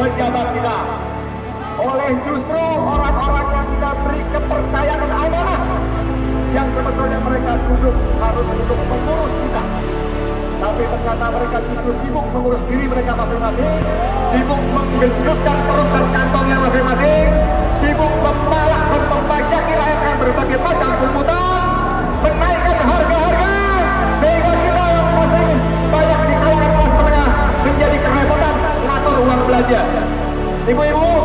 pejabat kita, oleh justru orang-orang yang kita beri kepercayaan dan amanah, yang sebetulnya mereka duduk harus untuk mengurus kita, tapi ternyata mereka justru sibuk mengurus diri mereka masing-masing, sibuk menggendutkan perut dan kantongnya masing-masing, sibuk memalak dan membajaki rakyat berbagai macam tuntutan, menaikkan harga-harga, sehingga kita yang masih banyak di kalangan kelas menengah menjadi kerepotan ngatur uang belanja. Ibu-ibu,